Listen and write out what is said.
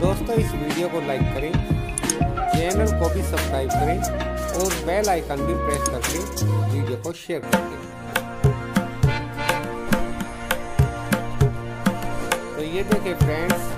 दोस्तों इस वीडियो को लाइक करें, चैनल को भी सब्सक्राइब करें और बेल आइकन भी प्रेस करके वीडियो को शेयर कर दें। तो ये देखें फ्रेंड्स,